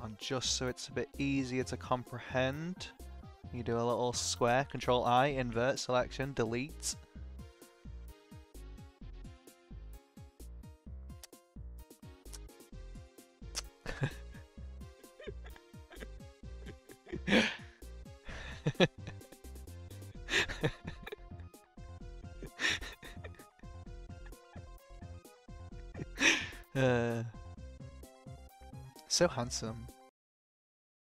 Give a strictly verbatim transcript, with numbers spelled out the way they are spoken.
And just so it's a bit easier to comprehend, you do a little square, Control I, invert selection, delete. uh, so handsome.